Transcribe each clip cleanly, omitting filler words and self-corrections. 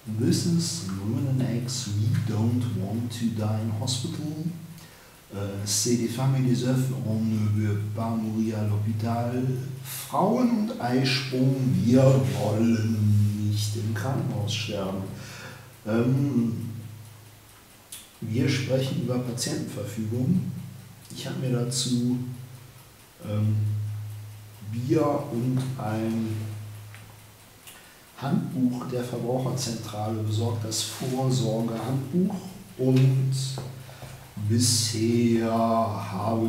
This is Ruin and Eggs, We Don't Want to Die in Hospital. C'est des femmes et des œufs, on ne veut pas mourir à l'hôpital. Frauen und Eisprung, wir wollen nicht im Krankenhaus sterben. Wir sprechen über Patientenverfügung. Ich habe mir dazu Bier und ein Handbuch der Verbraucherzentrale besorgt, das Vorsorgehandbuch, und bisher habe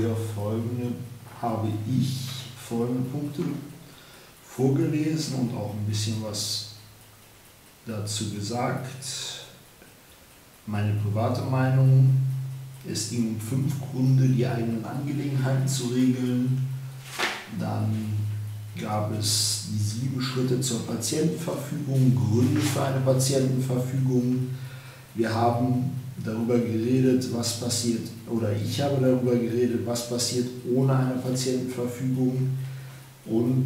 ich folgende Punkte vorgelesen und auch ein bisschen was dazu gesagt. Meine private Meinung: Es ging um 5 Gründe, die eigenen Angelegenheiten zu regeln. Dann gab es die 7 Schritte zur Patientenverfügung, Gründe für eine Patientenverfügung. Wir haben darüber geredet, was passiert, oder ich habe darüber geredet, was passiert ohne eine Patientenverfügung. Und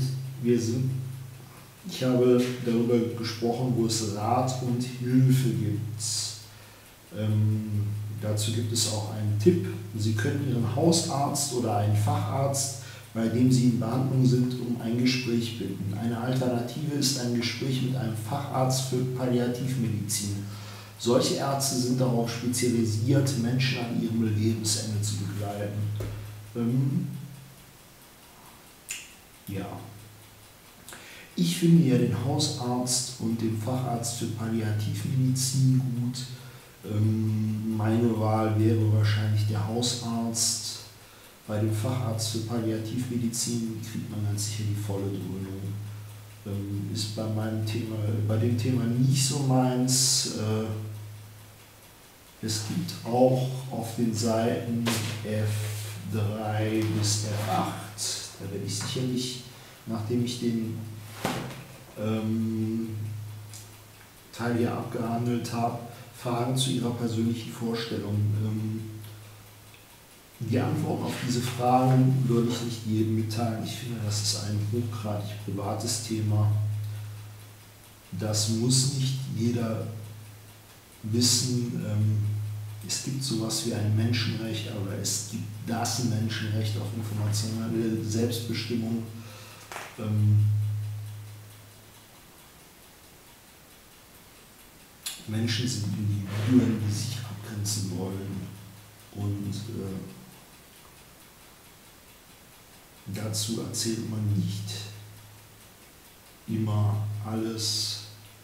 ich habe darüber gesprochen, wo es Rat und Hilfe gibt. Dazu gibt es auch einen Tipp: Sie können Ihren Hausarzt oder einen Facharzt, bei dem Sie in Behandlung sind, um ein Gespräch bitten. Eine Alternative ist ein Gespräch mit einem Facharzt für Palliativmedizin. Solche Ärzte sind darauf spezialisiert, Menschen an ihrem Lebensende zu begleiten. Ja. Ich finde ja den Hausarzt und den Facharzt für Palliativmedizin gut. Meine Wahl wäre wahrscheinlich der Hausarzt. Bei dem Facharzt für Palliativmedizin kriegt man ganz sicher die volle Dröhnung. Ist bei dem Thema nicht so meins. Es gibt auch auf den Seiten F3 bis F8, da werde ich sicherlich, nachdem ich den Teil hier abgehandelt habe, Fragen zu Ihrer persönlichen Vorstellung. Die Antworten auf diese Fragen würde ich nicht jedem mitteilen. Ich finde, das ist ein hochgradig privates Thema. Das muss nicht jeder wissen. Es gibt sowas wie ein Menschenrecht, aber es gibt das Menschenrecht auf informationelle Selbstbestimmung. Menschen sind Individuen, die sich abgrenzen wollen, und dazu erzählt man nicht immer alles,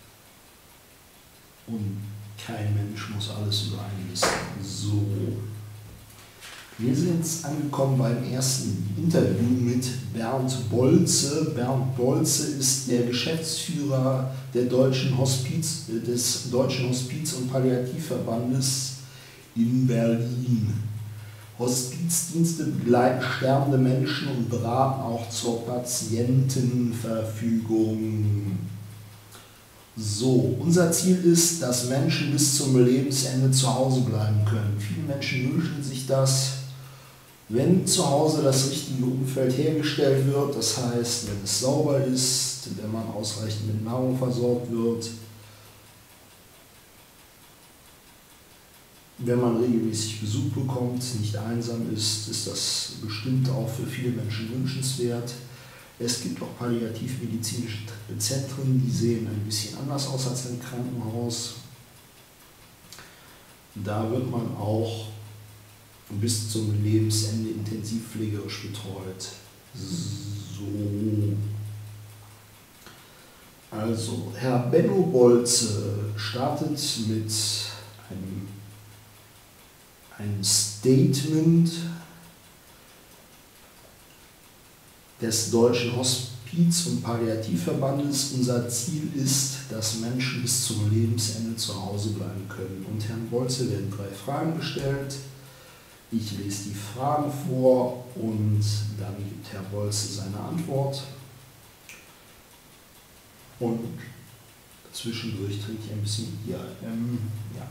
und kein Mensch muss alles über einen wissen. So, wir sind jetzt angekommen beim ersten Interview mit Bernd Bolze. Bernd Bolze ist der Geschäftsführer des Deutschen Hospiz- und Palliativverbandes in Berlin. Hospizdienste begleiten sterbende Menschen und beraten auch zur Patientenverfügung. So, unser Ziel ist, dass Menschen bis zum Lebensende zu Hause bleiben können. Viele Menschen wünschen sich das, wenn zu Hause das richtige Umfeld hergestellt wird, das heißt, wenn es sauber ist, wenn man ausreichend mit Nahrung versorgt wird, wenn man regelmäßig Besuch bekommt, nicht einsam ist, ist das bestimmt auch für viele Menschen wünschenswert. Es gibt auch palliativmedizinische Zentren, die sehen ein bisschen anders aus als ein Krankenhaus. Da wird man auch bis zum Lebensende intensivpflegerisch betreut. So. Also, Herr Benno Bolze startet mit einem Statement des Deutschen Hospiz- und Palliativverbandes. Unser Ziel ist, dass Menschen bis zum Lebensende zu Hause bleiben können. Und Herrn Bolze werden 3 Fragen gestellt. Ich lese die Fragen vor und dann gibt Herr Bolze seine Antwort. Und zwischendurch trinke ich ein bisschen Bier. Ja.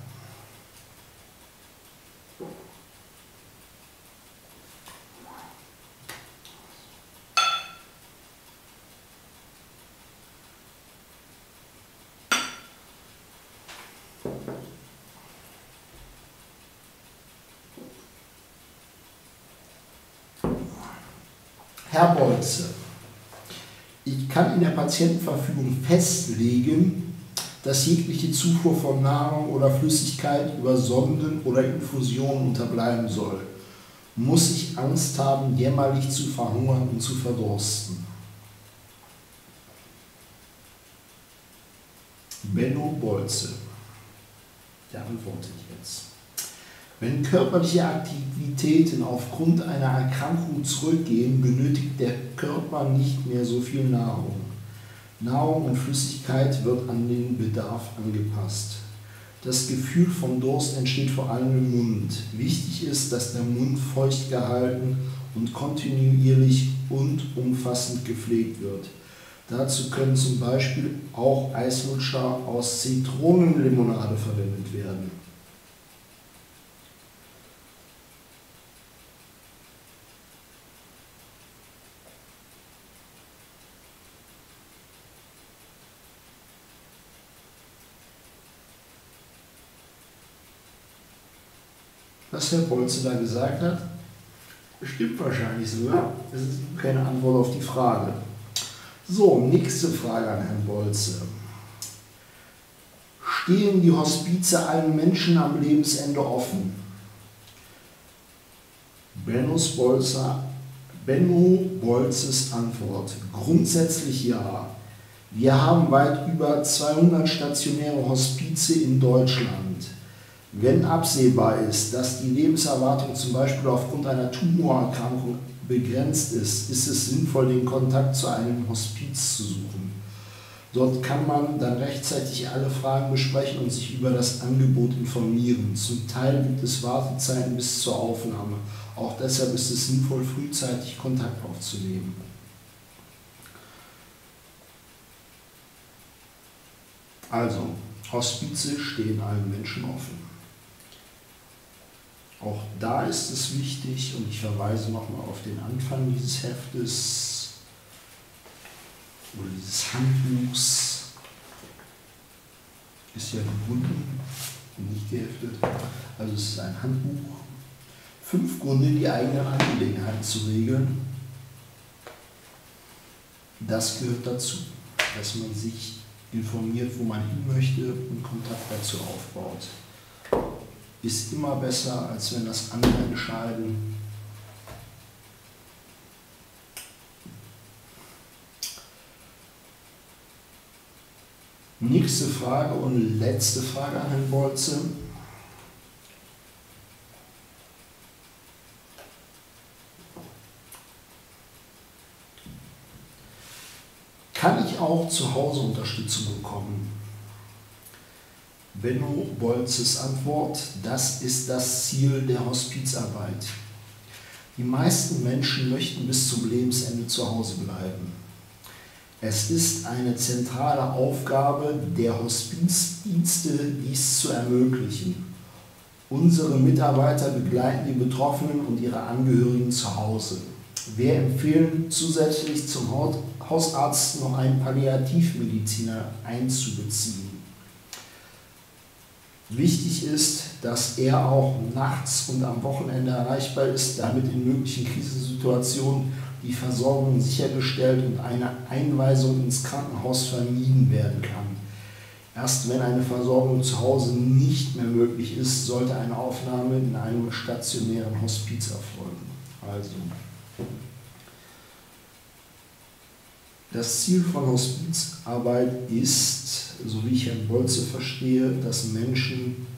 Herr Bolze, ich kann in der Patientenverfügung festlegen, dass jegliche Zufuhr von Nahrung oder Flüssigkeit über Sonden oder Infusionen unterbleiben soll. Muss ich Angst haben, jämmerlich zu verhungern und zu verdursten? Benno Bolze, der antwortet jetzt. Wenn körperliche Aktivitäten aufgrund einer Erkrankung zurückgehen, benötigt der Körper nicht mehr so viel Nahrung. Nahrung und Flüssigkeit wird an den Bedarf angepasst. Das Gefühl von Durst entsteht vor allem im Mund. Wichtig ist, dass der Mund feucht gehalten und kontinuierlich und umfassend gepflegt wird. Dazu können zum Beispiel auch Eislutscher aus Zitronenlimonade verwendet werden. Was Herr Bolze da gesagt hat, stimmt wahrscheinlich sogar. Es ist keine Antwort auf die Frage. So, nächste Frage an Herrn Bolze. Stehen die Hospize allen Menschen am Lebensende offen? Benno Bolzes Antwort: Grundsätzlich ja. Wir haben weit über 200 stationäre Hospize in Deutschland. Wenn absehbar ist, dass die Lebenserwartung zum Beispiel aufgrund einer Tumorerkrankung begrenzt ist, ist es sinnvoll, den Kontakt zu einem Hospiz zu suchen. Dort kann man dann rechtzeitig alle Fragen besprechen und sich über das Angebot informieren. Zum Teil gibt es Wartezeiten bis zur Aufnahme. Auch deshalb ist es sinnvoll, frühzeitig Kontakt aufzunehmen. Also, Hospize stehen allen Menschen offen. Auch da ist es wichtig, und ich verweise nochmal auf den Anfang dieses Heftes oder dieses Handbuchs, ist ja gebunden, nicht geheftet, also es ist ein Handbuch. 5 Gründe, die eigenen Angelegenheiten zu regeln. Das gehört dazu, dass man sich informiert, wo man hin möchte und Kontakt dazu aufbaut. Ist immer besser, als wenn das andere entscheiden. Nächste Frage und letzte Frage an Herrn Bolze. Kann ich auch zu Hause Unterstützung bekommen? Benno Bolzes Antwort: Das ist das Ziel der Hospizarbeit. Die meisten Menschen möchten bis zum Lebensende zu Hause bleiben. Es ist eine zentrale Aufgabe der Hospizdienste, dies zu ermöglichen. Unsere Mitarbeiter begleiten die Betroffenen und ihre Angehörigen zu Hause. Wir empfehlen zusätzlich zum Hausarzt noch einen Palliativmediziner einzubeziehen. Wichtig ist, dass er auch nachts und am Wochenende erreichbar ist, damit in möglichen Krisensituationen die Versorgung sichergestellt und eine Einweisung ins Krankenhaus vermieden werden kann. Erst wenn eine Versorgung zu Hause nicht mehr möglich ist, sollte eine Aufnahme in einem stationären Hospiz erfolgen. Also, das Ziel von Hospizarbeit ist, so wie ich Herrn Bolze verstehe, dass Menschen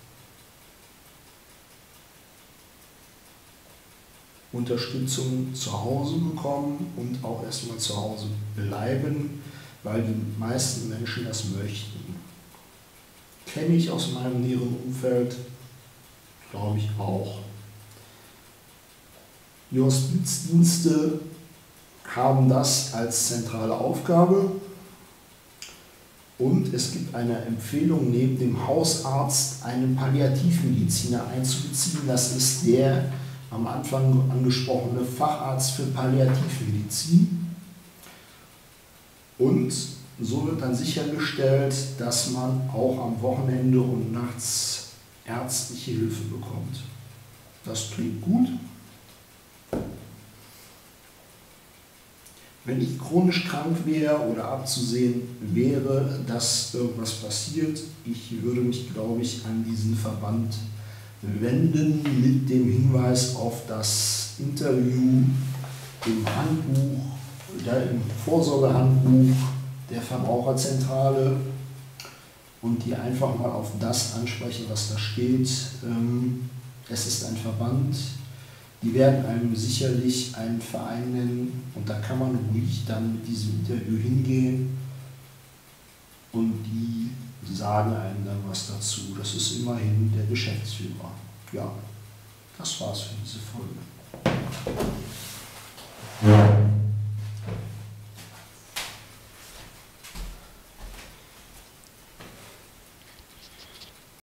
Unterstützung zu Hause bekommen und auch erstmal zu Hause bleiben, weil die meisten Menschen das möchten. Kenne ich aus meinem näheren Umfeld, glaube ich auch. Die Hospizdienste haben das als zentrale Aufgabe und es gibt eine Empfehlung, neben dem Hausarzt einen Palliativmediziner einzubeziehen. Das ist der am Anfang angesprochene Facharzt für Palliativmedizin. Und so wird dann sichergestellt, dass man auch am Wochenende und nachts ärztliche Hilfe bekommt. Das klingt gut. wenn ich chronisch krank wäre oder abzusehen wäre, dass irgendwas passiert, ich würde mich, glaube ich, an diesen Verband wenden mit dem Hinweis auf das Interview im Handbuch, im Vorsorgehandbuch der Verbraucherzentrale und die einfach mal auf das ansprechen, was da steht. Es ist ein Verband, die werden einem sicherlich einen Verein nennen und da kann man ruhig dann mit diesem Interview hingehen und die sagen einem dann was dazu. Das ist immerhin der Geschäftsführer. Ja, das war's für diese Folge.